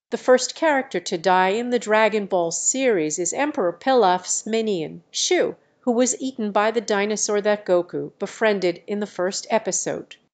The first character to die in the Dragon Ball series is Emperor Pilaf's minion, Shu, who was eaten by the dinosaur that Goku befriended in the first episode.